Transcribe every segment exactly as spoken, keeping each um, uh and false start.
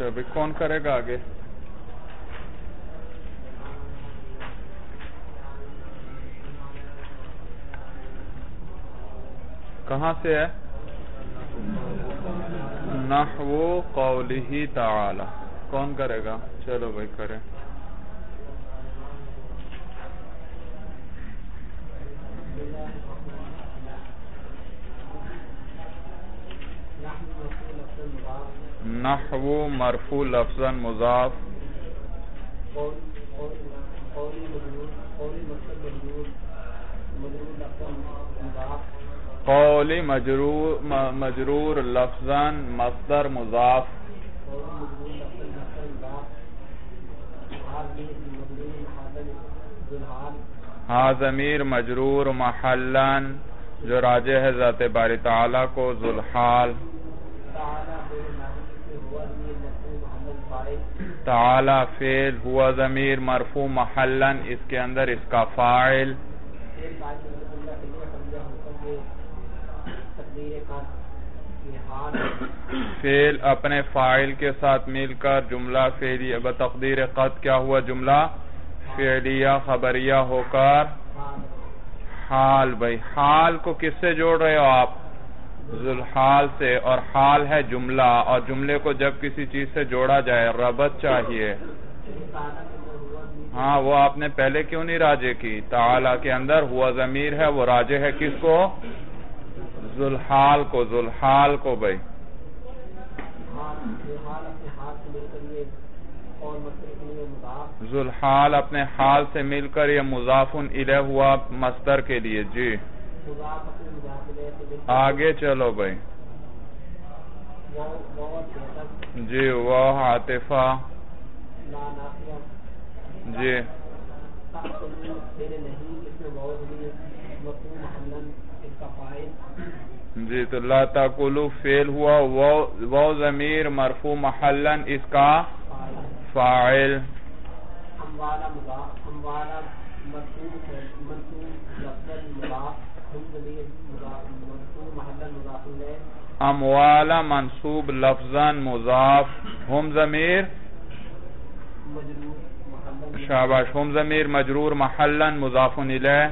اچھا ابھی کون کرے گا آگے؟ کہاں سے ہے؟ نحو قولہ تعالی. کون کرے گا؟ چلو بھائی کرے. نحو مرفوع لفظا مضاف قولی مجرور مجرور لفظا مصدر مضاف ہا ضمیر مجرور محلا جو راجع ہے ذات باری تعالیٰ کو ذوالحال. تعالی فعل ہوا ضمیر مرفوع محلا اس کے اندر اس کا فاعل. فعل اپنے فاعل کے ساتھ مل کر جملہ فعلیہ بتقدیر قد کیا ہوا؟ جملہ فعلیہ خبریہ ہو کر حال. بھائی حال کو کس سے جوڑ رہے ہو آپ؟ ذوالحال سے. اور حال ہے جملہ اور جملے کو جب کسی چیز سے جوڑا جائے ربط چاہیے. ہاں وہ آپ نے پہلے کیوں نہیں راجع کی؟ تعالی کے اندر ہوا ضمیر ہے وہ راجع ہے کس کو؟ ذوالحال کو. ذوالحال کو بھائی ذوالحال اپنے حال سے مل کر یہ مضاف الیہ ہوا مصدر کے لیے. جی آگے چلو بھائی. جی وہ عاطفہ. جی جی تو لا تاکلوا فعل ہوا وہ ضمیر مرفوع محلا اس کا فاعل. اموال منصوب لفظا مضاف ہم ضمیر شاباش ہم ضمیر مجرور محلا مضاف الیہ.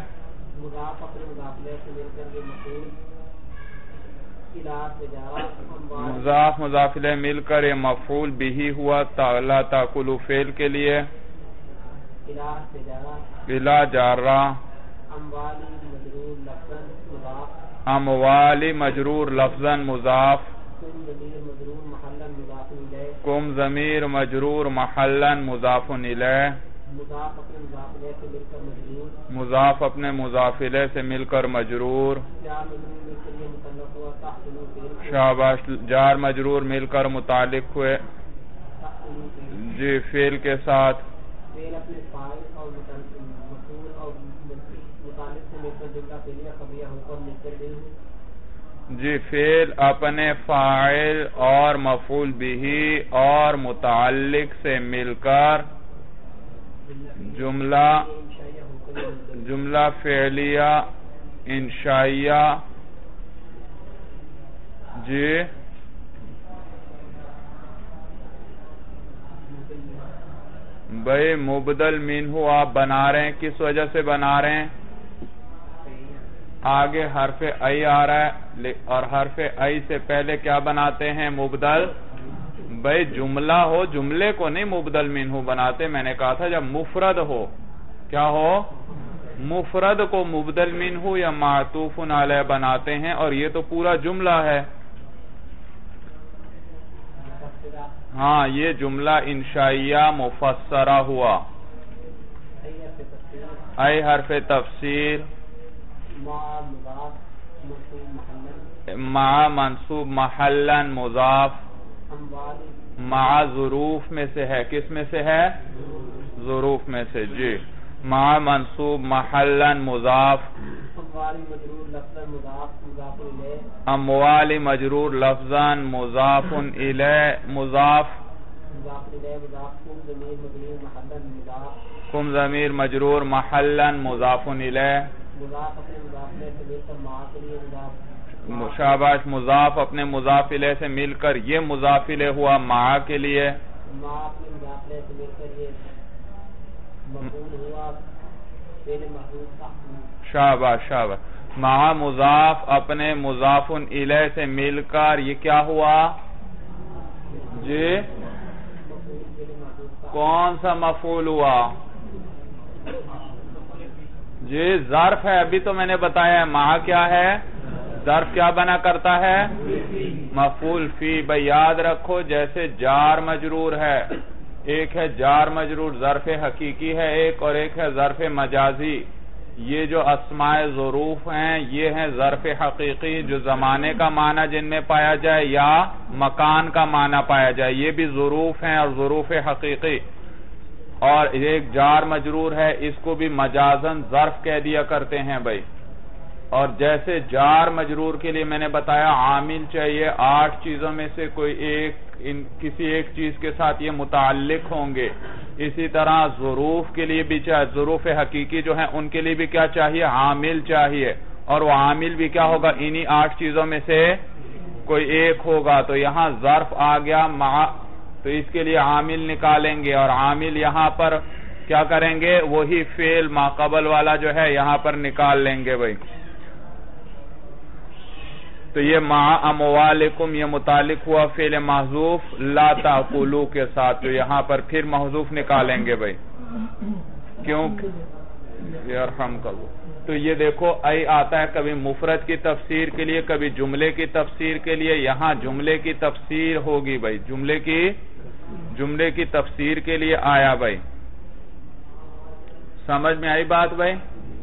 مضاف مضاف الیہ مل کر یہ مفعول بہ ہوا لا تاکلوا فعل کے لیے. الا جارہ اموالی مجرور لفظا مضاف کم ضمیر مجرور محلا مضاف الیہ. مضاف اپنے مضاف الیہ سے مل کر مجرور. شاباش جار مجرور مل کر متعلق ہوئے جی فعل کے ساتھ. جی فعل اپنے فاعل اور مفعول بہ اور متعلق سے مل کر جملہ جملہ فعلیہ انشائیہ. جی بھائی مبدل منہ آپ بنا رہے ہیں کس وجہ سے بنا رہے ہیں؟ آگے حرف ای آ رہا ہے اور حرف ای سے پہلے کیا بناتے ہیں؟ مبدل. بھائی جملہ ہو جملے کو نہیں مبدل منہ بناتے. میں نے کہا تھا جب مفرد ہو کیا ہو؟ مفرد کو مبدل منہ یا معطوف علیہ بناتے ہیں اور یہ تو پورا جملہ ہے. ہاں یہ جملہ انشائیہ مفسرہ ہوا. ای حرف تفسیر مع منصوب محلا مضاف مع ظروف میں سے ہے. کس میں سے ہے؟ ظروف میں سے. جی مع منصوب محلا مضاف اموال مجرور لفظا مضاف الیہ مضاف کم ضمیر مجرور محلا مضاف الیہ شاباش، مضاف اپنے مضاف الیہ سے مل کر یہ مضاف الیہ ہوا مع کے لیے، شاباش شاباش، مع مضاف اپنے مضاف الیہ سے مل کر یہ کیا ہوا جی؟ کون سا مفعول ہوا جی؟ ظرف ہے، ابھی تو میں نے بتایا ہے مع کیا ہے، ظرف کیا بنا کرتا ہے؟ مفعول فی۔ بھئی یاد رکھو جیسے جار مجرور ہے، ایک ہے جار مجرور ظرف حقیقی ہے ایک، اور ایک ہے ظرف مجازی۔ یہ جو اسماء ظروف ہیں یہ ہیں ظرف حقیقی جو زمانے کا معنی جن میں پایا جائے یا مکان کا معنی پایا جائے، یہ بھی ظروف ہیں اور ظروف حقیقی۔ اور ایک جار مجرور ہے، اس کو بھی مجازن ظرف کہہ دیا کرتے ہیں بھائی۔ اور جیسے جار مجرور کے لیے میں نے بتایا عامل چاہیے، آٹھ چیزوں میں سے کوئی ایک ان کسی ایک چیز کے ساتھ یہ متعلق ہوں گے، اسی طرح ظروف کے لیے بھی چاہیے، ظروف حقیقی جو ہیں ان کے لیے بھی کیا چاہیے؟ عامل چاہیے، اور وہ عامل بھی کیا ہوگا؟ انہی آٹھ چیزوں میں سے کوئی ایک ہوگا۔ تو یہاں ظرف آ گیا مع، تو اس کے لیے عامل نکالیں گے، اور عامل یہاں پر کیا کریں گے؟ وہی فعل ما قبل والا جو ہے یہاں پر نکال لیں گے بھائی۔ تو یہ مع اموالکم یہ متعلق ہوا فعل محذوف لا تاکلوا کے ساتھ، تو یہاں پر پھر محذوف نکالیں گے بھائی، کیوں؟ یرحمک اللہ۔ تو یہ دیکھو ای آتا ہے کبھی مفرد کی تفسیر کے لیے، کبھی جملے کی تفسیر کے لیے۔ یہاں جملے کی تفسیر ہوگی بھائی، جملے کی جملے کی تفسیر کے لیے آیا بھائی۔ سمجھ میں آئی بات بھائی؟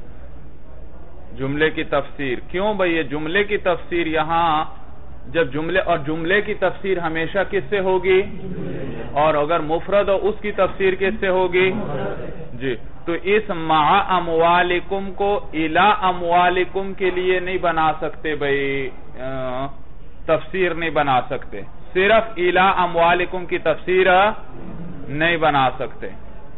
جملے کی تفسیر کیوں بھائی؟ یہ جملے کی تفسیر یہاں جب جملے، اور جملے کی تفسیر ہمیشہ کس سے ہوگی؟ اور اگر مفرد ہو اس کی تفسیر کس سے ہوگی؟ جی، تو اس مع اموالکم کو الی اموالکم کے لیے نہیں بنا سکتے بھائی، تفسیر نہیں بنا سکتے، صرف الی اموالکم کی تفسیر نہیں بنا سکتے۔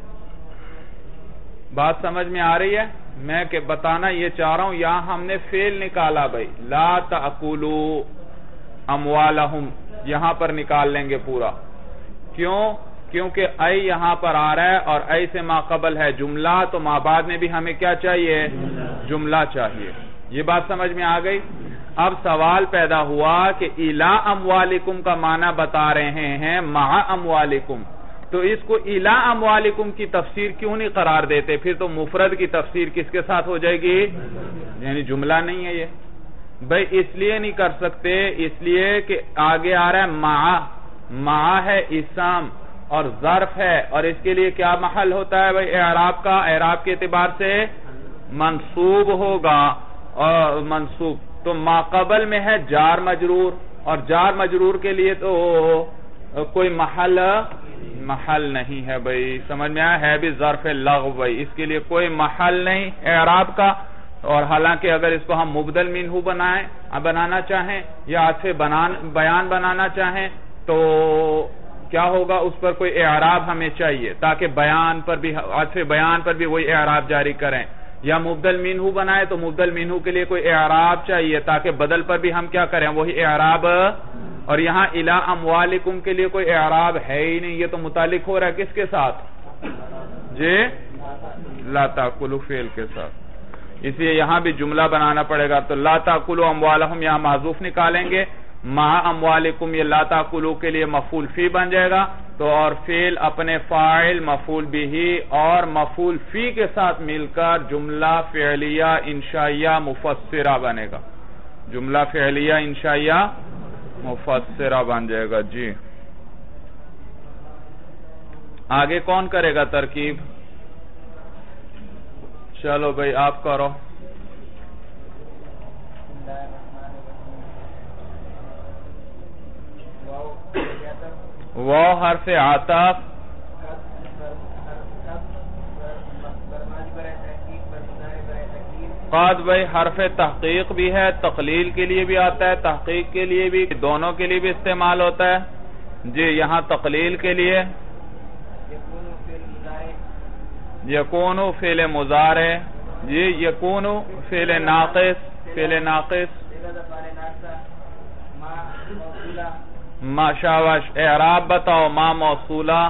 بات سمجھ میں آ رہی ہے؟ میں کہ بتانا یہ چاہ رہا ہوں، یہاں ہم نے فعل نکالا بھائی، لا تأکلوا اموالہم، یہاں پر نکال لیں گے پورا۔ کیوں؟ کیونکہ ای یہاں پر آ رہا ہے اور ای سے ما قبل ہے جملہ، تو ما بعد میں بھی ہمیں کیا چاہیے؟ جملہ چاہیے۔ یہ بات سمجھ میں آ گئی؟ اب سوال پیدا ہوا کہ الی اموالکم کا معنی بتا رہے ہیں مع اموالکم، تو اس کو الی اموالکم کی تفسیر کیوں نہیں قرار دیتے؟ پھر تو مفرد کی تفسیر کس کے ساتھ ہو جائے گی؟ یعنی جملہ نہیں ہے یہ بھائی، اس لیے نہیں کر سکتے، اس لیے کہ آگے آ رہا ہے مع، مع ہے اسم اور ظرف ہے، اور اس کے لیے کیا محل ہوتا ہے بھائی اعراب کا؟ اعراب کے اعتبار سے منصوب ہوگا، اور منصوب تو ما قبل میں ہے جار مجرور، اور جار مجرور کے لیے تو کوئی محل محل نہیں ہے بھائی، سمجھ میں آیا؟ ہے بھی ظرف لغو بھائی، اس کے لیے کوئی محل نہیں اعراب کا۔ اور حالانکہ اگر اس کو ہم مبدل منہ بنائیں بنانا چاہیں یا عطف بیان بنانا چاہیں تو کیا ہوگا؟ اس پر کوئی اعراب ہمیں چاہیے تاکہ بیان پر بھی، عطف بیان پر بھی وہی اعراب جاری کریں، یا مبدل منہ بنائے تو مبدل منہ کے لیے کوئی اعراب چاہیے تاکہ بدل پر بھی ہم کیا کریں؟ وہی اعراب۔ اور یہاں الی اموالکم کے لیے کوئی اعراب ہے ہی نہیں، یہ تو متعلق ہو رہا ہے کس کے ساتھ جی؟ لا تاکلوا فعل کے ساتھ، اس لیے یہاں بھی جملہ بنانا پڑے گا۔ تو لا تاکلوا اموالہم یہاں محذوف نکالیں گے، مع اموالکم یہ لا تاکلوا کے لیے مفعول فی بن جائے گا، تو اور فعل اپنے فاعل مفعول بھی اور مفعول فی کے ساتھ مل کر جملہ فعلیہ انشائیہ مفسرہ بنے گا، جملہ فعلیہ انشائیہ مفسرہ بن جائے گا۔ جی آگے کون کرے گا ترکیب؟ چلو بھائی آپ کرو۔ وہ حرف عطف قد بھائی حرف تحقیق بھی ہے، تقلیل کے لیے بھی آتا ہے، تحقیق کے لیے بھی، دونوں کے لیے بھی استعمال ہوتا ہے۔ جی یہاں تقلیل کے لیے یکون فعل مضارع، جی یکون فعل ناقص فعل ناقص ما شاباش اعراب بتاؤ ما موصولہ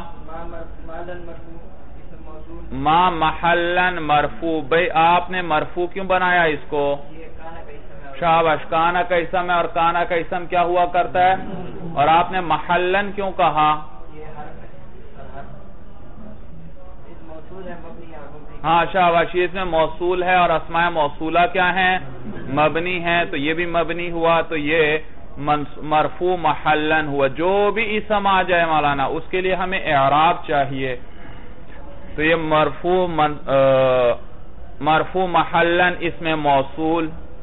ما محلن مرفوع بھئی آپ نے مرفوع کیوں بنایا اس کو شاباش کانا کا اسم ہے اور کانا کا اسم کیا ہوا کرتا ہے اور آپ نے محلن کیوں کہا ہاں شاباش یہ اس میں موصول ہے اور اسماء موصولہ کیا ہیں مبنی ہیں تو یہ بھی مبنی ہوا تو یہ مرفوع محلن ہوا جو بھی اسم آ جائے مولانا اس کے لیے ہمیں اعراب چاہیے تو یہ مرفوع مرفوع محلن اس میں موصول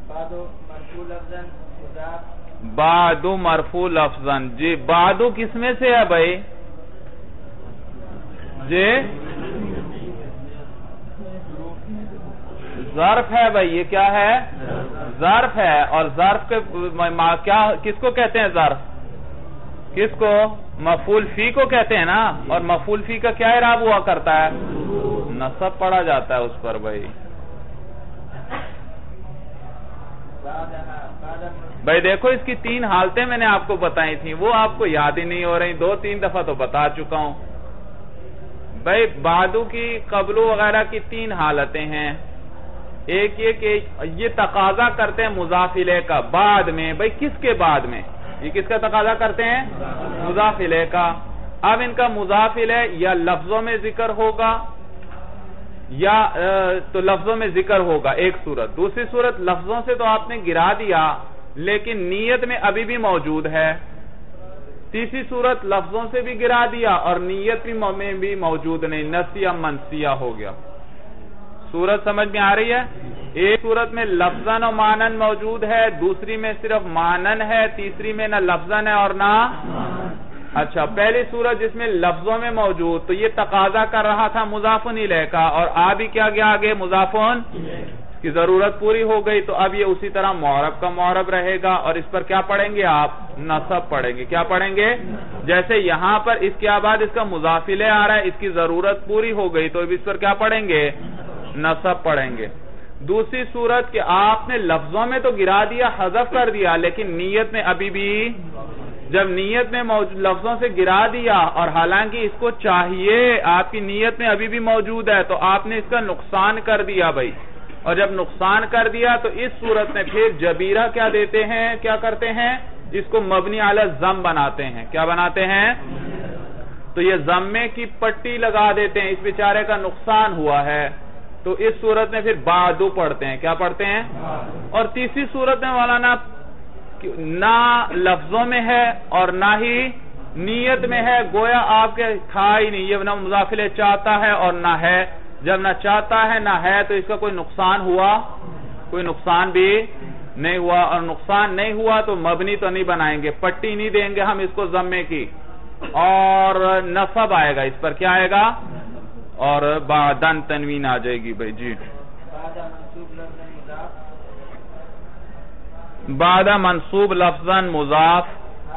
بعدو مرفوع لفظاً جی بعدو کس میں سے ہے بھائی جی ظرف ہے بھائی یہ کیا ہے ظرف ہے اور ظرف کے کیا کس کو کہتے ہیں ظرف کس کو مفعول فی کو کہتے ہیں نا اور مفعول فی کا کیا اعراب ہوا کرتا ہے نصب پڑھا جاتا ہے اس پر بھائی بھائی دیکھو اس کی تین حالتیں میں نے آپ کو بتائی تھیں وہ آپ کو یاد ہی نہیں ہو رہی دو تین دفعہ تو بتا چکا ہوں بھائی بعدو کی قبلو وغیرہ کی تین حالتیں ہیں ایک یہ کہ یہ تقاضا کرتے ہیں مضاف الیہ کا بعد میں بھئی کس کے بعد میں یہ کس کا تقاضا کرتے ہیں مضاف الیہ کا اب ان کا مضاف الیہ یا لفظوں میں ذکر ہوگا یا تو لفظوں میں ذکر ہوگا ایک صورت دوسری صورت لفظوں سے تو آپ نے گرا دیا لیکن نیت میں ابھی بھی موجود ہے تیسری صورت لفظوں سے بھی گرا دیا اور نیت میں بھی موجود نہیں نسیہ منسیہ ہو گیا صورت سمجھ میں آ رہی ہے ایک صورت میں لفظاً و مانن موجود ہے دوسری میں صرف مانن ہے تیسری میں نہ لفظاً ہے اور نہ اچھا پہلی صورت جس میں لفظوں میں موجود تو یہ تقاضا کر رہا تھا مضاف الیہ کا اور آ بھی کیا گیا آگے مضاف کی ضرورت پوری ہو گئی تو اب یہ اسی طرح معرب کا معرب رہے گا اور اس پر کیا پڑھیں گے آپ نصب پڑھیں گے کیا پڑھیں گے جیسے یہاں پر اس کے بعد اس کا مضاف الیہ آ رہا ہے اس کی ضرورت پوری ہو گئی تو اب اس پر کیا پڑھیں گے نصب پڑھیں گے دوسری صورت کہ آپ نے لفظوں میں تو گرا دیا حذف کر دیا لیکن نیت میں ابھی بھی جب نیت میں لفظوں سے گرا دیا اور حالانکہ اس کو چاہیے آپ کی نیت میں ابھی بھی موجود ہے تو آپ نے اس کا نقصان کر دیا بھائی اور جب نقصان کر دیا تو اس صورت میں پھر جبیرہ کیا دیتے ہیں کیا کرتے ہیں اس کو مبنی علی ضم بناتے ہیں کیا بناتے ہیں تو یہ ضمے کی پٹی لگا دیتے ہیں اس بیچارے کا نقصان ہوا ہے تو اس صورت میں پھر بعدو پڑھتے ہیں کیا پڑھتے ہیں اور تیسری صورت میں مولانا نہ لفظوں میں ہے اور نہ ہی نیت میں ہے گویا آپ کے تھا ہی نہیں یہ نہ مضاف الیہ چاہتا ہے اور نہ ہے جب نہ چاہتا ہے نہ ہے تو اس کا کوئی نقصان ہوا کوئی نقصان بھی نہیں ہوا اور نقصان نہیں ہوا تو مبنی تو نہیں بنائیں گے پٹی نہیں دیں گے ہم اس کو ضمے کی اور نصب آئے گا اس پر کیا آئے گا اور بعدن تنوین آ جائے گی بھائی جی بعد منصوب لفظاً مضاف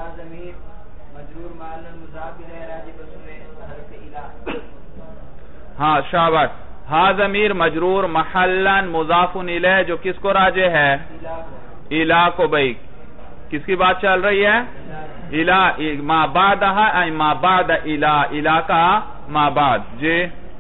ہاں شاباش ہا ضمیر مجرور محلاً مضاف الیہ جو کس کو راجع ہے الہ کو بھائی کس کی بات چل رہی ہے الہ ما بعدہا ای ما بعد الہ الہ کا ما بعد جی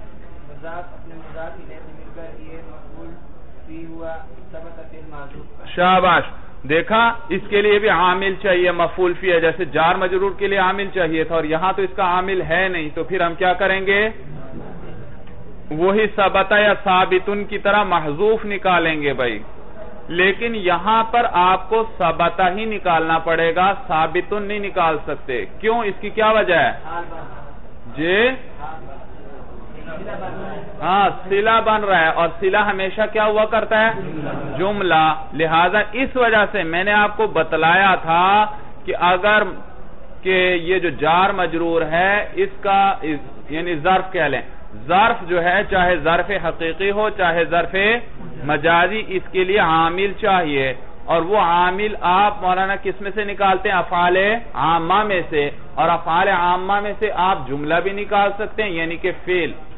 شاباش دیکھا اس کے لیے بھی عامل چاہیے مفعول فی ہے جیسے جار مجرور کے لیے عامل چاہیے تھا اور یہاں تو اس کا عامل ہے نہیں تو پھر ہم کیا کریں گے وہی ثبت یا ثابتن کی طرح محذوف نکالیں گے بھائی لیکن یہاں پر آپ کو ثبت ہی نکالنا پڑے گا ثابتن نہیں نکال سکتے کیوں اس کی کیا وجہ ہے جی ہاں صلہ بن رہا ہے اور صلہ ہمیشہ کیا ہوا کرتا ہے جملہ لہذا اس وجہ سے میں نے آپ کو بتلایا تھا کہ اگر کہ یہ جو جار مجرور ہے اس کا یعنی ظرف کہہ لیں ظرف جو ہے چاہے ظرف حقیقی ہو چاہے ظرف مجازی اس کے لیے عامل چاہیے اور وہ عامل آپ مولانا کس میں سے نکالتے ہیں افعال عامہ میں سے اور افعال عامہ میں سے آپ جملہ بھی نکال سکتے ہیں یعنی کہ فعل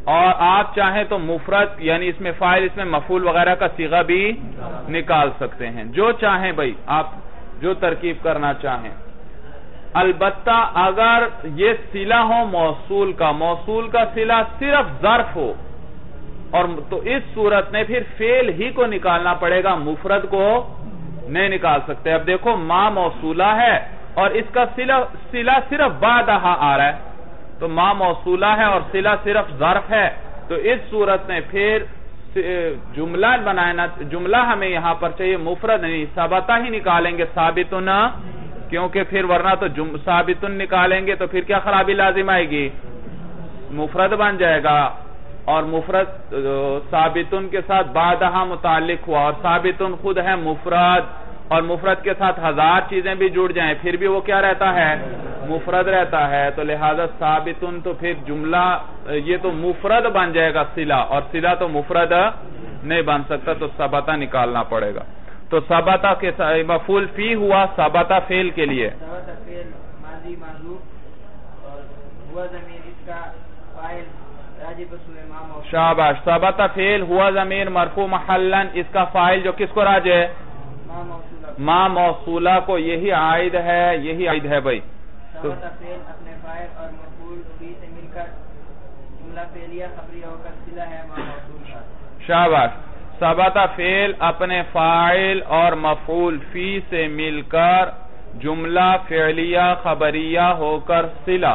اور آپ چاہیں تو مفرد یعنی اس میں فاعل اس میں مفعول وغیرہ کا صیغہ بھی نکال سکتے ہیں، جو چاہیں بھائی آپ جو ترکیب کرنا چاہیں۔ البتہ اگر یہ صلہ ہو موصول کا، موصول کا صلہ صرف ظرف ہو، اور تو اس صورت میں پھر فعل ہی کو نکالنا پڑے گا، مفرد کو نہیں نکال سکتے۔ اب دیکھو ما موصولہ ہے اور اس کا صلہ صلہ صرف بعدہا آ رہا ہے، تو ما موصولہ ہے اور صلہ صرف ظرف ہے، تو اس صورت میں پھر جملہ بنانا، جملہ ہمیں یہاں پر چاہیے مفرد نہیں، ثابتہ ہی نکالیں گے، ثابتن، کیونکہ پھر ورنہ تو ثابتن نکالیں گے تو پھر کیا خرابی لازم آئے گی، مفرد بن جائے گا، اور مفرد ثابتن کے ساتھ بعدہا متعلق ہوا، اور ثابتن خود ہے مفرد، اور مفرد کے ساتھ ہزار چیزیں بھی جڑ جائیں پھر بھی وہ کیا رہتا ہے، مفرد رہتا ہے، تو لہذا ثابتن تو پھر جملہ یہ تو مفرد بن جائے گا صلہ، اور صلہ تو مفرد نہیں بن سکتا، تو ثبتہ نکالنا پڑے گا۔ تو ثبتہ کے مفعول فی ہوا ثبتہ فعل کے لیے، ثبتہ فعل ماضی محذوف اور ہوا ضمیر اس کا فاعل راجع بسوء ما موصول۔ شاباش، ثبتہ فعل ہوا ضمیر مرفوع محلا، اس کا فاعل جو کس کو راجع ہے، ما موصولہ، ما موصولہ کو، یہی عائد ہے، یہی عائد ہے بھائی۔ ثبتہ فعل اپنے فاعل اور مفعول فی سے مل کر جملہ فعلیہ خبریہ ہو کر صلہ ہے ما موصول کا۔ شاباش، ثبتہ فعل اپنے فاعل اور مفعول فی سے مل کر جملہ فعلیہ خبریہ ہو کر صلہ،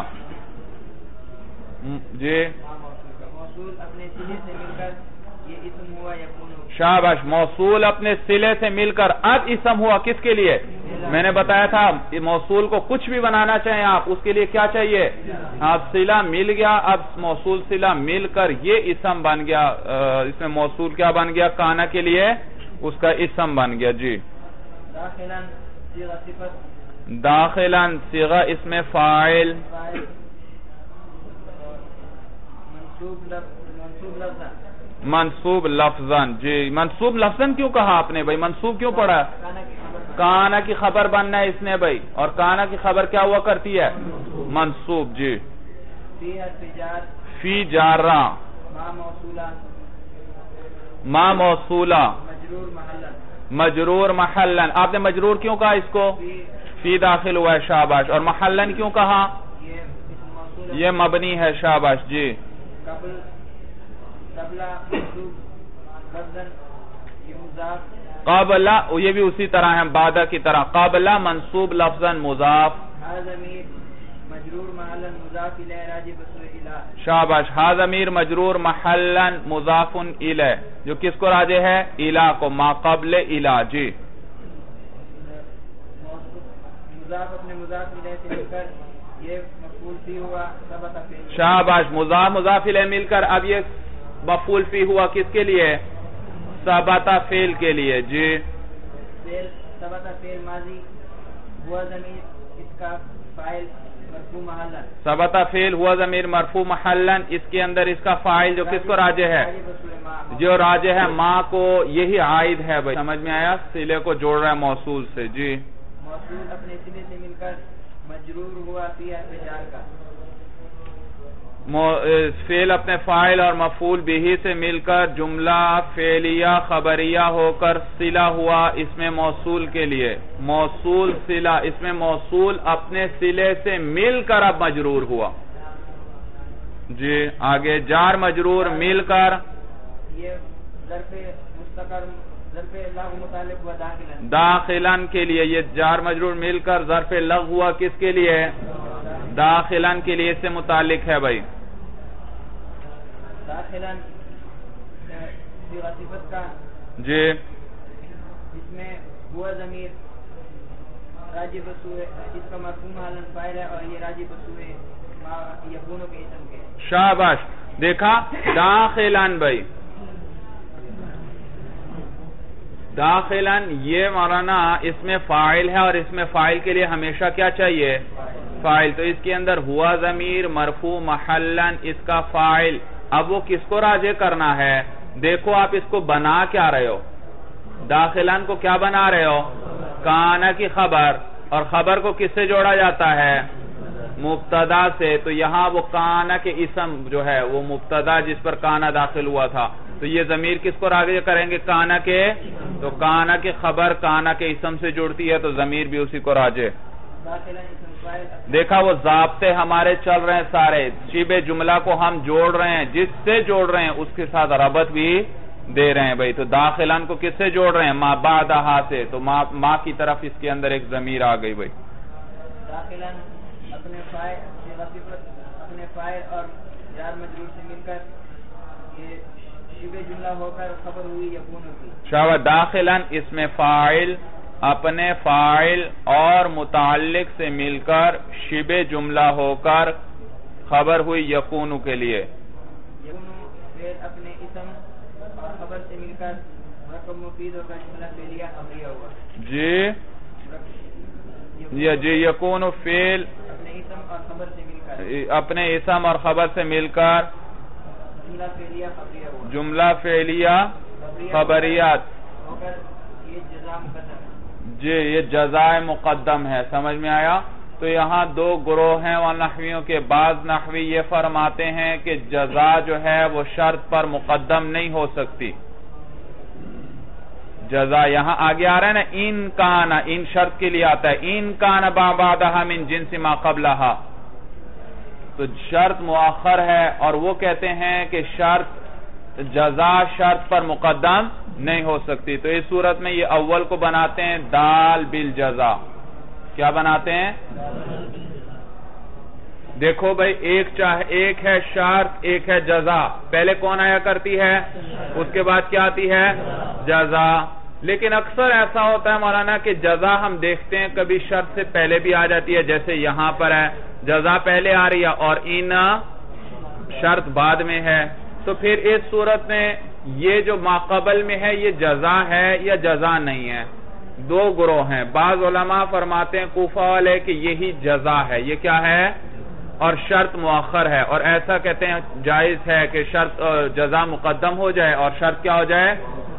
جی موصول اپنے صلے سے مل کر یہ اسم ہوا یکون۔ شاباش، موصول اپنے صلے سے مل کر اب اسم ہوا کس کے لیے، میں نے بتایا تھا موصول کو کچھ بھی بنانا چاہیں آپ، اس کے لیے کیا چاہیے، آپ صلہ مل گیا، اب موصول صلہ مل کر یہ اسم بن گیا، اس میں موصول کیا بن گیا، کانا کے لیے اس کا اسم بن گیا۔ جی، داخلاً صیغہ صفت، داخلاً صیغہ اس میں فاعل، منصوب لفظ، منصوب لفظ منصوب لفظاً۔ جی، منصوب لفظاً کیوں کہا آپ نے بھائی، منصوب کیوں پڑھا، کانا کی خبر بننا ہے اس نے بھائی، اور کانا کی خبر کیا ہوا کرتی ہے، منصوب۔ جی، فی حرف جار، فی جارہ، ما موصولہ، ما موصولہ، مجرور محلا، مجرور محلاً، آپ نے مجرور کیوں کہا اس کو، فی داخل ہوا ہے، شاباش، اور محلاً کیوں کہا، یہ اسم موصول ہے، یہ مبنی ہے، شاباش۔ جی، قبل قبلہ منصوب لفظاً، یہ مضاف، قبل، یہ بھی اسی طرح ہے بعدہ کی طرح، قبل منصوب لفظاً مضاف، ہا ضمیر مجرور محلا مضاف الیہ راجع بسوء الی، شاباش، ہا ضمیر مجرور محلا مضاف الیہ، جو کس کو راجع ہے، الی کو، ما قبل الی۔ جی، مضاف اپنے مضاف الیہ سے مل کر یہ مفعول فی ہوا ثبتہ فعل، شاباش، مضاف مضاف الیہ مل کر اب یہ مفعول فی ہوا کس کے لیے، ثبتہ فعل کے لیے۔ جی، فعل ثبتہ فعل ماضی ہوا ضمیر اس کا فاعل مرفوع محلا، ثبتہ فعل ہوا ضمیر مرفوع محلا، اس کے اندر اس کا فاعل جو کس کو راجع ہے، راجع بسوء ما، جو راجع ہے ما کو، یہی عائد ہے بھائی، سمجھ میں آیا، صلے کو جوڑ رہا ہے موصول سے۔ جی، موصول اپنے صلے سے مل کر مجرور ہوا فی حرف جار کا، فعل اپنے فاعل اور مفعول بھی سے مل کر جملہ فعلیہ خبریہ ہو کر صلہ ہوا اس میں موصول کے لیے، موصول صلہ، اس میں موصول اپنے صلے سے مل کر اب مجرور ہوا۔ جی، آگے جار مجرور مل کر، یہ ظرف مستقر ظرف لغو متعلق ہوا داخلاً، داخلاً کے لیے، یہ جار مجرور مل کر ظرف لغو ہوا کس کے لیے، داخلاً کے لیے، اس سے متعلق ہے بھائی، داخلاً صیغہ صفت کا، جی، جس میں ہوا ضمیر راجع بسوء، اس کا مرفوع محلا فاعل ہے، اور یہ راجع بسوء ما یکون کے اسم کے۔ شاباش، دیکھا، داخلاً بھائی، داخلاً یہ مولانا اس میں فاعل ہے، اور اس میں فاعل کے لیے ہمیشہ کیا چاہیے، فاعل، تو اس کے اندر ہوا ضمیر مرفوع محلاً، اس کا فاعل، اب وہ کس کو راجع کرنا ہے، دیکھو آپ اس کو بنا کیا رہے ہو، داخلاً کو کیا بنا رہے ہو، کانا کی خبر، اور خبر کو کس سے جوڑا جاتا ہے، مبتدا سے، تو یہاں وہ کانا کے اسم جو ہے وہ مبتدا جس پر کانا داخل ہوا تھا، تو یہ ضمیر کس کو راجع کریں گے؟ کانا کے، تو کانا کے خبر کانا کے اسم سے جڑتی ہے تو ضمیر بھی اسی کو راجع۔ دیکھا وہ ضابطے ہمارے چل رہے ہیں سارے، شبہ جملہ کو ہم جوڑ رہے ہیں، جس سے جوڑ رہے ہیں اس کے ساتھ ربط بھی دے رہے ہیں بھائی۔ تو داخلن کو کس سے جوڑ رہے ہیں؟ ما بعدہا سے، تو ما کی طرف اس کے اندر ایک ضمیر آ گئی بھائی۔ داخلن اپنے فائل اپنے فائل اور جار مجرور سے مل کر یہ شبہ جملہ ہو کر خبر ہوئی یکون کی۔ شاہ داخلن اس میں فاعل اپنے فاعل اور متعلق سے مل کر شبہ جملہ ہو کر خبر ہوئی یکون کے لیے۔ یکون فعل اپنے اسم اور خبر سے مل کر مرکب مفید ہو کر جملہ فعلیہ خبریہ ہوا۔ جی یہ جی یکون فعل اپنے اسم اور خبر سے مل کر اپنے اسم اور خبر سے مل کر جملہ فعلیہ خبریہ ہوا۔ جملہ فعلیہ خبریات ہو کر یہ جزا مقدم ہے۔ جی یہ جزائے مقدم ہے، سمجھ میں آیا؟ تو یہاں دو گروہ ہیں نحویوں کے، بعض نحوی یہ فرماتے ہیں کہ جزا جو ہے وہ شرط پر مقدم نہیں ہو سکتی۔ جزا یہاں آگے آ رہا ہے نا، ان کانا، ان شرط کے لیے آتا ہے، ان کانا بعدہا من جنس ما قبلہا، تو شرط مؤخر ہے، اور وہ کہتے ہیں کہ شرط جزا شرط پر مقدم نہیں ہو سکتی، تو اس صورت میں یہ اول کو بناتے ہیں دال بالجزا۔ کیا بناتے ہیں؟ دیکھو بھائی ایک چاہے ایک ہے شرط ایک ہے جزا، پہلے کون آیا کرتی ہے؟ اس کے بعد کیا آتی ہے؟ جزا۔ لیکن اکثر ایسا ہوتا ہے مولانا کہ جزا ہم دیکھتے ہیں کبھی شرط سے پہلے بھی آ جاتی ہے، جیسے یہاں پر ہے جزا پہلے آ رہی ہے اور ان شرط بعد میں ہے، تو پھر اس صورت میں یہ جو ماقبل میں ہے یہ جزا ہے یا جزا نہیں ہے؟ دو گروہ ہیں، بعض علماء فرماتے ہیں کوفہ والے کہ یہی جزا ہے، یہ کیا ہے؟ اور شرط مؤخر ہے، اور ایسا کہتے ہیں جائز ہے کہ شرط جزا مقدم ہو جائے اور شرط کیا ہو جائے؟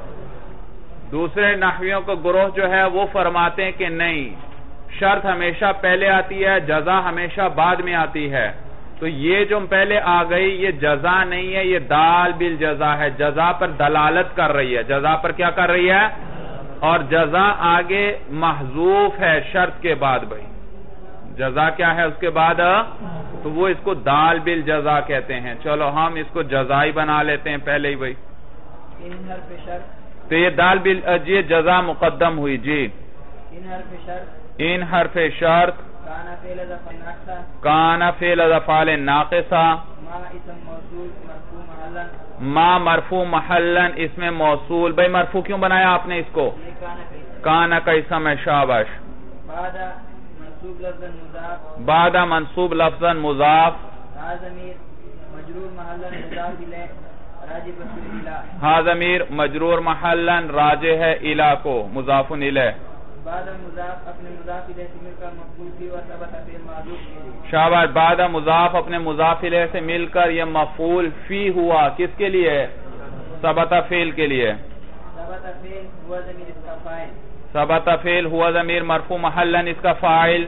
دوسرے نحویوں کا گروہ جو ہے وہ فرماتے ہیں کہ نہیں، شرط ہمیشہ پہلے آتی ہے، جزا ہمیشہ بعد میں آتی ہے، تو یہ جو پہلے آ گئی یہ جزا نہیں ہے، یہ دال بالجزا ہے، جزا پر دلالت کر رہی ہے، جزا پر کیا کر رہی ہے؟ اور جزا آگے محذوف ہے شرط کے بعد بھائی، جزا کیا ہے اس کے بعد؟ تو وہ اس کو دال بالجزا کہتے ہیں۔ چلو ہم اس کو جزائی بنا لیتے ہیں پہلے ہی بھائی، ان حرف شرط تو یہ دال بال یہ جزا مقدم ہوئی جی۔ ان حرف شرط ان حرف شرط کانا فعل افعال ناقصہ کانا فعل افعال ناقصہ ما اسم موصول مرفوع محلا ما مرفوع محلا اس میں موصول، بھائی مرفوع کیوں بنایا آپ نے اس کو؟ یہ کانا کا اسم کانا کا اسم ہے، شاباش۔ بعد منصوب لفظ مضاف بعد منصوب لفظا مضاف ہا ضمیر مجرور محلا مضاف الیہ راجع بصور الی ہا ضمیر مجرور محلا راجع ہے الی کو مضاف الیہ۔ بعد مضاف اپنے مضاف الیہ سے مل کر مفعول فی و ثبت فعل معذوف کے لیے۔ شاباش، بعد مضاف اپنے مضاف الیہ سے مل کر یہ مفعول فی ہوا، کس کے لیے؟ ثبت فعل کے لیے۔ ثبت فعل ہوا ضمیر اس کا فاعل، ثبت فعل ہوا ضمیر مرفوع محلا اس کا فاعل،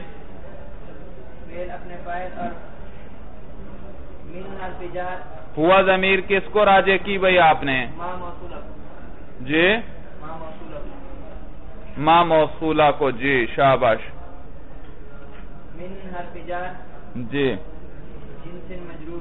فعل اپنے فاعل اور من حرف جار ہوا ضمیر کس کو راجع کی بھئی آپ نے؟ ما موصولہ جی ما موصولہ ما موصولہ کو، جی شاباش، من حرف جار جی جنس مجرور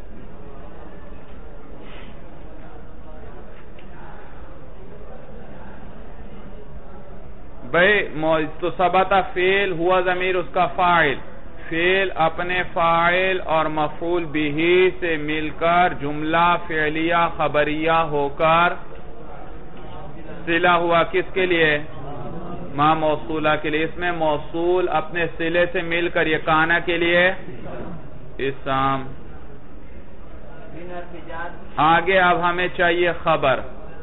بھئی تو ثبت فعل ہوا ضمیر اس کا فاعل، فعل اپنے فاعل اور مفعول بہ سے مل کر جملہ فعلیہ خبریہ ہو کر صلہ ہوا، کس کے لیے؟ ما موصولہ کے لیے۔ اس میں موصول اپنے صلے سے مل کر یہ کانا کے لیے اسم۔ من حرف جار آگے اب ہمیں چاہیے خبر،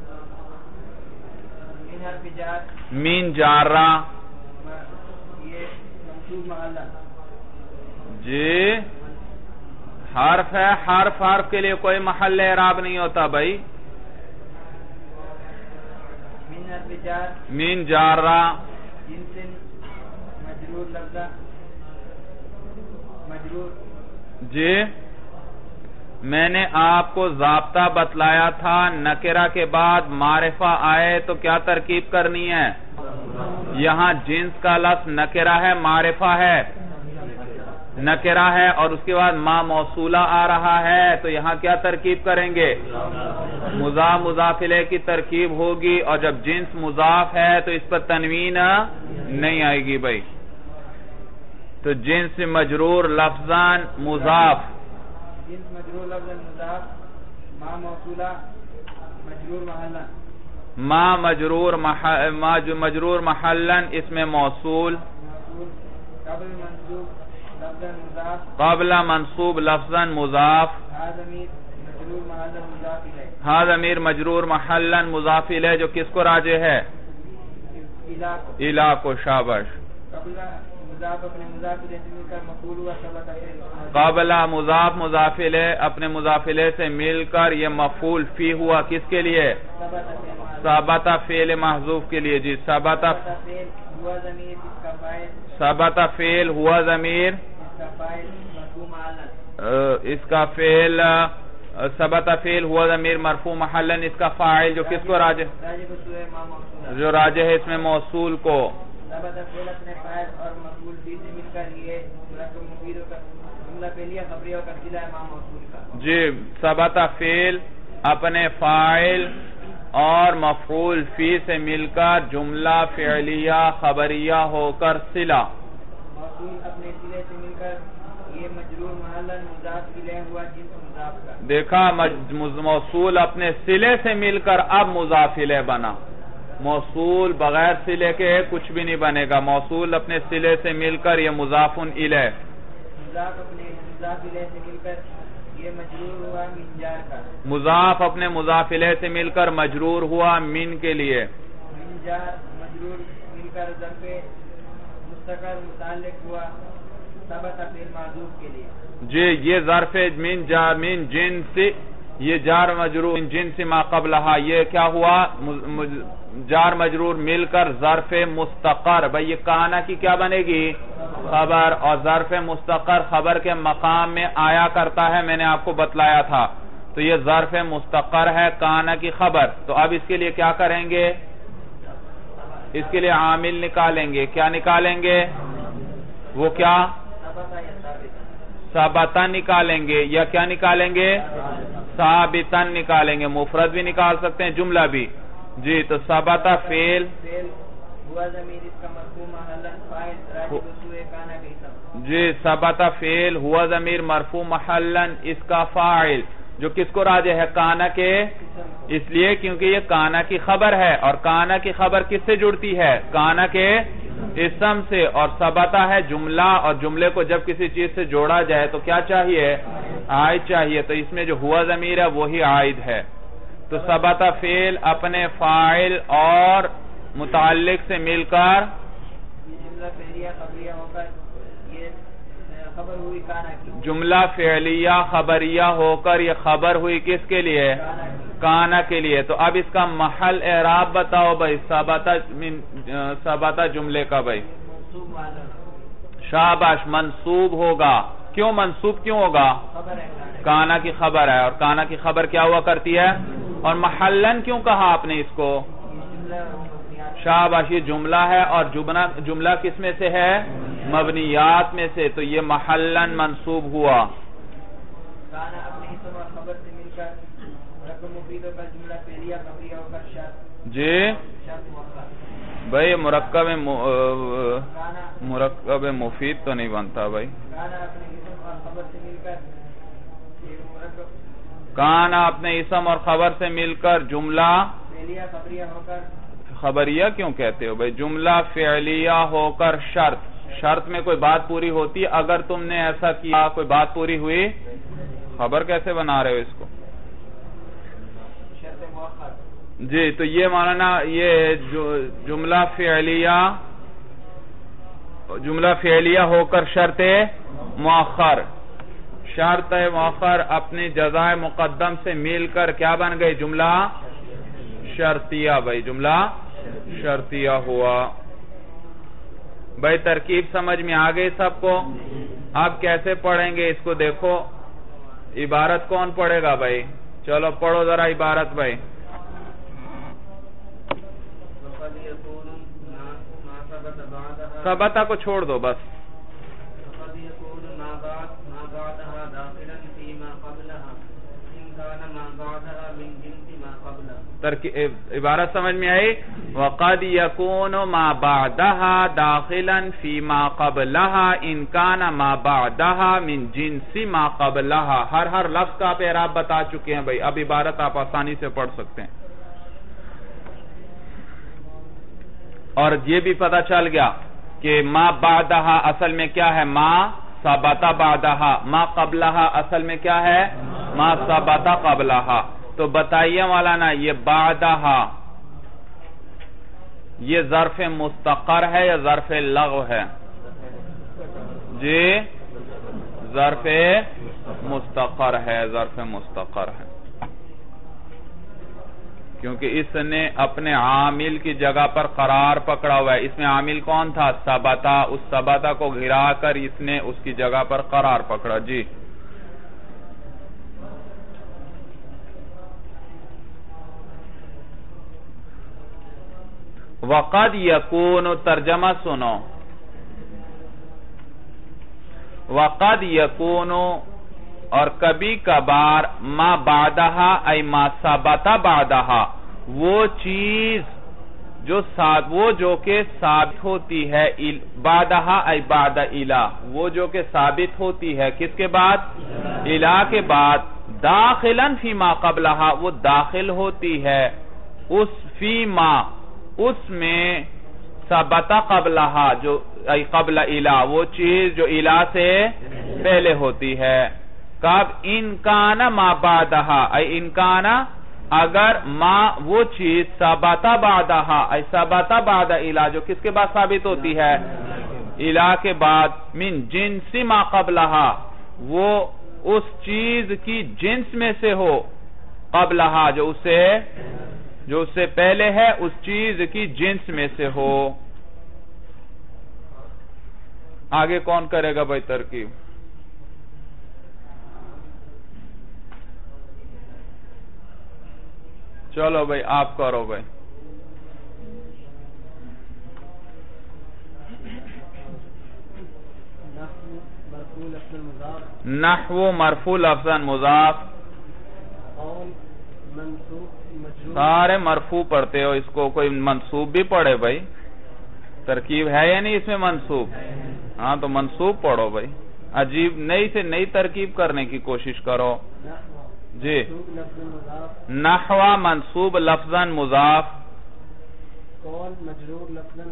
من حرف جار مین جارہ، یہ منصوب محلا جی حرف ہے، حرف حرف کے لیے کوئی محل اعراب نہیں ہوتا بھائی۔ من حرف جار مین جارہ جنس مجرور لفظہ مجرور. جی میں نے آپ کو ضابطہ بتلایا تھا نکرہ کے بعد معرفہ آئے تو کیا ترکیب کرنی ہے. یہاں جنس کا لفظ نکرہ ہے، معرفہ ہے، نکرہ ہے، اور اس کے بعد ما موصولہ آ رہا ہے، تو یہاں کیا ترکیب کریں گے؟ مضاف مضاف الیہ کی ترکیب ہوگی، اور جب جنس مضاف ہے تو اس پر تنوین نہیں آئے گی بھائی. تو جنس مجرور لفظاً مضاف، جنس مجرور لفظاً مضاف، ما موصولہ مجرور محلاً، ما مجرور محل ما مجرور محلاً اس میں موصول، قبل منصوب لفظاً مضاف، قبل منصوب لفظاً مضاف، ہا ضمیر مجرور محلاً مضاف الیہ، ہا ضمیر مجرور محلاً مضاف الیہ جو کس کو راجع ہے؟ الا کو. شاباش. قبل مضاف اپنے مضاف الیہ سے مل کر مفعول ہوا ثبت فعل، قبل مضاف مضاف الیہ اپنے مضاف الیہ سے مل کر یہ مفعول فی ہوا کس کے لیے؟ ثبت فعل محذوف کے لیے. جی ثبت فعل ہوا ضمیر اس کا فاعل، ثبت فعل ہوا ضمیر اس کا فاعل مرفوع محلاً، اس کا فعل ثبت فعل ہوا ضمیر مرفوع محلاً اس کا فاعل جو کس کو راجع راجع بسوء ما موصولہ، جو راجع ہے اس میں موصول کو. ثبت فعل اپنے فاعل اور مفعول فی سے مل کر یہ مرکب مفید ہو کر جملہ فعلیہ خبریہ ہو کر صلہ ما موصول کا. جی ثبت فعل اپنے فاعل اور مفعول فی سے مل کر جملہ فعلیہ خبریہ ہو کر صلہ، موصول اپنے صلے سے مل کر یہ مجرور محلاً مضاف الیہ ہوا جنس مضاف کا. دیکھا موصول اپنے صلے سے مل کر اب مضاف الیہ بنا. موصول بغیر صلے کے کچھ بھی نہیں بنے گا. موصول اپنے صلے سے مل کر یہ مضاف الیہ، مضاف اپنے مضاف الیہ سے مل کر یہ مجرور ہوا من جار کا. مضاف اپنے مضاف الیہ سے مل کر مجرور ہوا من کے لیے. من جار مجرور مل کر ظرف مستقر متعلق ہوا ثبت فعل معذوف کے لیے. جی یہ ظرف من جار من جنس، یہ جار مجرور من جنس ما قبلہا، یہ کیا ہوا؟ جار مجرور مل کر ظرف مستقر. بھئی یہ کانا کی کیا بنے گی؟ خبر. اور ظرف مستقر خبر کے مقام میں آیا کرتا ہے، میں نے آپ کو بتلایا تھا. تو یہ ظرف مستقر ہے کانا کی خبر. تو اب اس کے لیے کیا کریں گے؟ اس کے لیے عامل نکالیں گے. کیا نکالیں گے؟ وہ کیا؟ ثابتاً نکالیں گے، یا کیا نکالیں گے؟ ثابتاً نکالیں گے. مفرد بھی نکال سکتے ہیں، جملہ بھی. جی تو ثبت فعل ہوا ضمیر اس کا مرفوع محلاً فاعل راجع بسوء کانا کے اسم. جی ثبت فعل ہوا ضمیر مرفوع محلاً اس کا فاعل جو کس کو راجع ہے؟ کانا کے. اس لیے کیونکہ یہ کانا کی خبر ہے، اور کانا کی خبر کس سے جڑتی ہے؟ کانا کے اسم سے. اور ثبت ہے جملہ، اور جملے کو جب کسی چیز سے جوڑا جائے تو کیا چاہیے؟ عائد چاہیے. تو اس میں جو ہوا ضمیر ہے وہی عائد ہے. تو ثبت فعل اپنے فاعل اور متعلق سے مل کر جملہ فعلیہ خبریہ ہو کر یہ خبر ہوئی کانا کی. جملہ فعلیہ خبریہ ہو کر یہ خبر ہوئی کس کے لیے؟ کانا کے لیے. تو اب اس کا محل اعراب بتاؤ بھائی ثبت جملے کا. بھائی شاباش. منصوب ہوگا. کیوں منصوب کیوں ہوگا؟ کانا کی خبر ہے، اور کانا کی خبر کیا ہوا کرتی ہے؟ اور محلن کیوں کہا آپ نے اس کو؟ شاباش. یہ جملہ ہے، اور جملہ کس میں سے ہے؟ مبنیات میں سے. تو یہ محلن منصوب ہوا. کانا اپنے اسم اور خبر سے مل کر مرکب مفید ہو کر جملہ فعلیہ خبریہ ہو کر شرط. جی بھائی مرکب مرکب مفید تو نہیں بنتا بھائی. کانا اپنے اسم اور خبر سے مل کر کانا اپنے اسم اور خبر سے مل کر جملہ فعلیہ خبریہ ہو کر. خبریہ کیوں کہتے ہو بھائی؟ جملہ فعلیہ ہو کر شرط. شرط میں کوئی بات پوری ہوتی، اگر تم نے ایسا کیا کوئی بات پوری ہوئی. خبر کیسے بنا رہے ہو اس کو؟ شرط مؤخر. جی تو یہ مولانا یہ جملہ فعلیہ جملہ فعلیہ ہو کر شرط مؤخر. شرط مؤخر اپنی جزائے مقدم سے مل کر کیا بن گئی؟ جملہ شرطیہ. بھائی جملہ شرطیہ ہوا. بھائی ترکیب سمجھ میں آ گئی سب کو؟ آپ کیسے پڑھیں گے اس کو؟ دیکھو عبارت کون پڑھے گا بھائی؟ چلو پڑھو ذرا عبارت بھائی. ثبتا کو چھوڑ دو بس. عبارت سمجھ میں آئی؟ وَقَدْ يَكُونُ مَا بَعْدَهَا دَاخِلًا فِي مَا قَبْلَهَا إِنْ كَانَ مَا بَعْدَهَا مِنْ جِنْسِ مَا قَبْلَهَا. ہر ہر لفظ کا آپ اعراب بتا چکے ہیں بھائی، اب عبارت آپ آسانی سے پڑھ سکتے ہیں. اور یہ بھی پتا چل گیا کہ ما بعدہا اصل میں کیا ہے؟ ما ثبت بعدہا. ما قبلہا اصل میں کیا ہے؟ ما ثبت قبلہا. تو بتائیے مولانا یہ بعدہا یہ ظرف مستقر ہے یا ظرف لغو ہے؟ جی ظرف مستقر ہے، ظرف مستقر ہے، کیونکہ اس نے اپنے عامل کی جگہ پر قرار پکڑا ہوا ہے. اس میں عامل کون تھا؟ ثبتا. اس ثبتا کو گرا کر اس نے اس کی جگہ پر قرار پکڑا. جی وقد یکون، ترجمہ سنو. وقد یکون اور کبھی کبھار ما بعدہا ای ما ثبت بعدہا وہ چیز جو وہ جو کہ ثابت ہوتی ہے بعدہا ای بعد الہ وہ جو کہ ثابت ہوتی ہے کس کے بعد؟ الہ کے بعد. داخلا فی ما قبلہا وہ داخل ہوتی ہے اس فی ما اس میں ثبت قبلہا جو ای قبل الہ وہ چیز جو الہ سے پہلے ہوتی ہے. کب؟ ان کان ما بعدہا ای ان کان اگر ما وہ چیز ثبت بعدہا ای ثبت بعد الہ جو کس کے بعد ثابت ہوتی ہے؟ الہ کے بعد. من جنس ما قبلہا وہ اس چیز کی جنس میں سے ہو قبلہا جو اسے جو اس سے پہلے ہے اس چیز کی جنس میں سے ہو. آگے کون کرے گا بھائی ترکیب؟ چلو بھائی آپ کرو بھائی. نحو مرفوع لفظاً مضاف. سارے مرفوع پڑھتے ہو، اس کو کوئی منصوب بھی پڑھے بھائی؟ ترکیب ہے یا نہیں اس میں منصوب؟ ہاں تو منصوب پڑھو بھائی. عجیب نئی سے نئی ترکیب کرنے کی کوشش کرو. جی نحو منصوب لفظاً مضاف. قول مجرور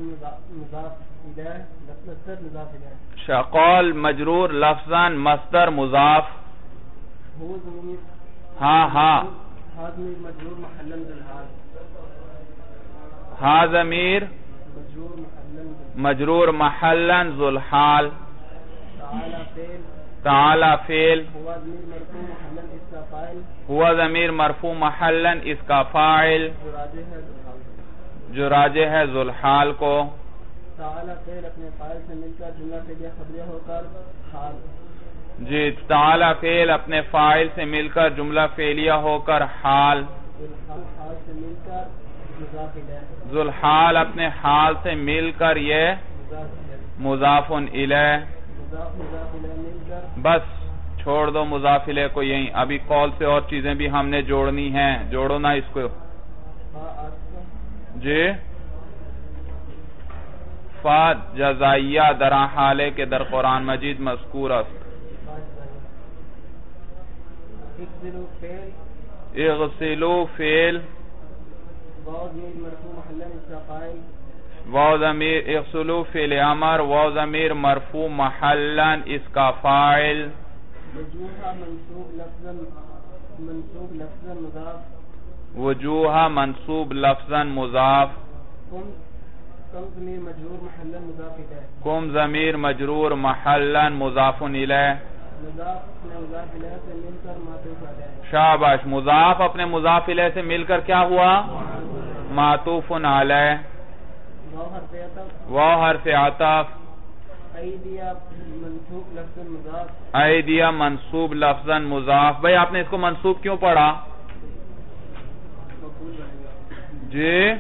لفظاً مصدر مضاف. ہاں ہاں ہا ضمیر مجرور محلا ذو الحال. تعالی فعل ہوا ضمیر مرفوع محلا اس کا فاعل جو راجع ہے ذو الحال کو. تعالی فعل اپنے فاعل سے مل کر جملہ فعلیہ خبریہ ہو کر حال. جی تعالی فعل اپنے فاعل سے مل کر جملہ فعلیہ ہو کر حال. ذو الحال اپنے حال سے مل کر یہ مضاف الیہ. بس چھوڑ دو مضاف الیہ کو یہیں. ابھی قول سے اور چیزیں بھی ہم نے جوڑنی ہیں. جوڑو نا اس کو. جی فا جزائیہ درا حالے کے در قرآن مجید مذکور است. اغسلو فعل واو ضمیر اغسلو فعل امر واو ضمیر مرفوع محلا اس کا فاعل. وجوہ منصوب لفظاً مضاف. کم ضمیر مجرور محلا مضاف الیہ. شاباش. مضاف اپنے مضاف الیہ سے مل کر کیا ہوا؟ معطوف علیہ. واو حرف عطف ایدیا منصوب لفظ مضاف ایدیا منصوب لفظاً مضاف. بھئی آپ نے اس کو منصوب کیوں پڑھا؟ جی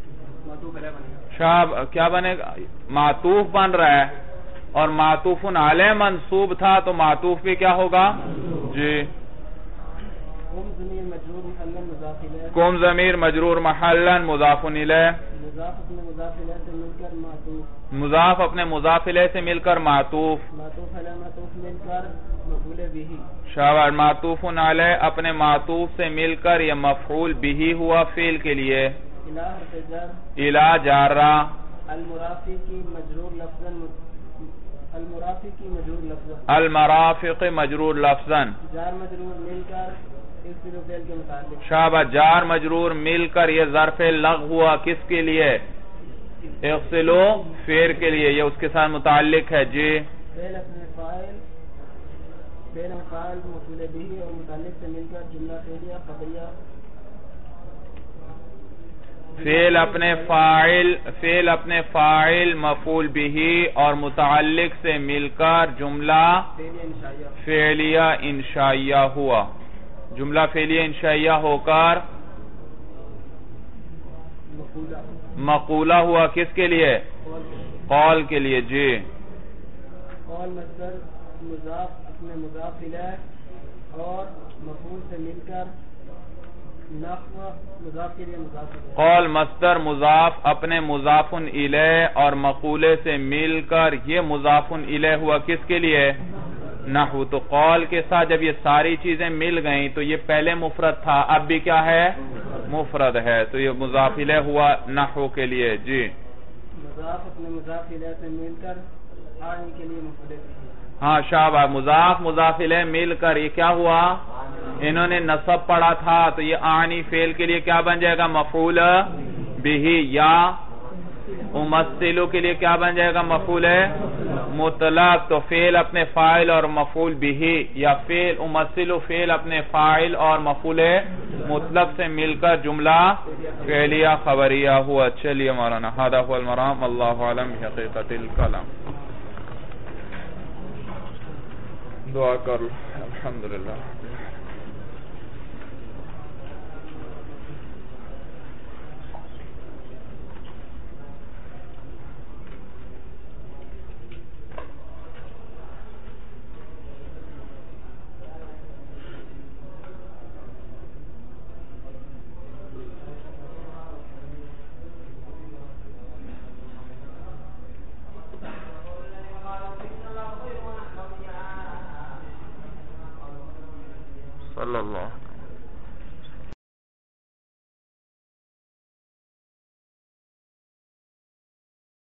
شاب کیا بنے گا؟ معطوف بن رہا ہے اور معطوف علیہ منصوب تھا تو معطوف بھی کیا ہوگا؟ جی قم ضمیر مجرور محلا مضاف الیہ. مضاف اپنے مضاف الیہ سے مل کر معطوف. شاباش. معطوف علیہ اپنے معطوف سے مل کر یہ مفعول بہ ہوا فعل کے لیے. الا جارہ المرافق مجرور لفظاً المرافق مجرور لفظاً المرافق مجرور لفظاً جار مجرور مل کر اغسلوا فعل کے متعلق. شاباش. جار مجرور مل کر یہ ظرف لغو ہوا کس کے لیے؟ اغسلوا فعل کے لیے. یہ اس کے ساتھ متعلق ہے. جی فعل اپنے فاعل فعل فاعل مفعول بہ اور متعلق سے مل کر جملہ فعلیہ خبریہ. فعل اپنے فاعل فعل اپنے فاعل مفعول بہ اور متعلق سے مل کر جملہ فعلیہ انشائیہ ہوا. جملہ فعلیہ انشائیہ ہو کر مقولہ ہوا کس کے لیے؟ قول کے لیے. جی قول مصدر مضاف اپنے مضاف الیہ اور مفعول سے مل کر نحو مضاف کے لیے مضاف. قول مصدر مضاف اپنے مضاف الیہ اور مقولے سے مل کر یہ مضاف الیہ ہوا کس کے لیے؟ نحو. تو قول کے ساتھ جب یہ ساری چیزیں مل گئیں تو یہ پہلے مفرد تھا اب بھی کیا ہے؟ مفرد ہے. تو یہ مضاف الیہ ہوا نحو کے لیے. جی مضاف اپنے مضاف الیہ سے مل کر آنی کے لیے مفعول. ہاں شاباش. مضاف مضاف الیہ مل کر یہ کیا ہوا؟ انہوں نے نصب پڑھا تھا تو یہ آنی فعل کے لیے کیا بن جائے گا؟ مفعول بہ. یا امثلو کے لیے کیا بن جائے گا؟ مفعول مطلق. تو فعل اپنے فاعل اور مفعول بہ یا فعل امثلو فعل اپنے فاعل اور مفعول مطلق سے مل کر جملہ فعلیہ خبریہ ہوا. چلیے مولانا ھذا هو المرام واللہ اعلم بحقیقت الکلام. دعا کر الحمدللہ. صلی اللہ